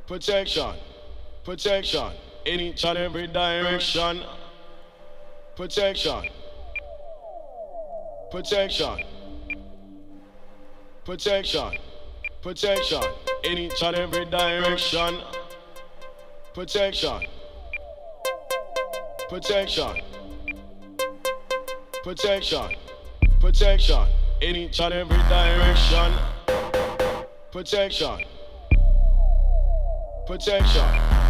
Protection, protection, in each and every direction. Protection, protection, protection, protection, in each and every direction. Protection, protection, protection, protection, in each and every direction. Protection, protection,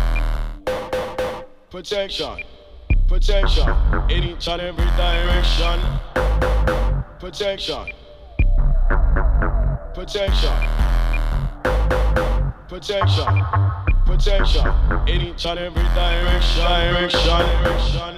protection, protection, in each and every direction. Protection, protection, protection, protection, in each and every direction.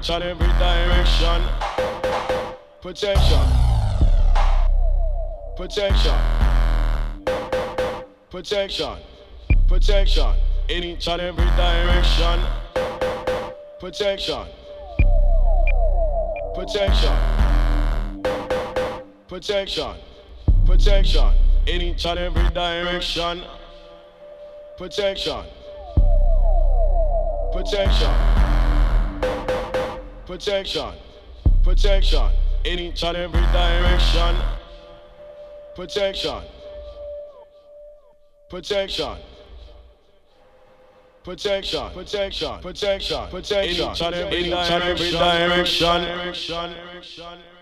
each and every direction. Protection. Protection. Protection. Protection. In each and every direction. Protection. Protection. Protection. Protection. In each and every direction. Protection. Protection. Protection. Protection. In each and every direction. Protection. Protection. Protection. Protection. Protection. Protection. In each and every direction.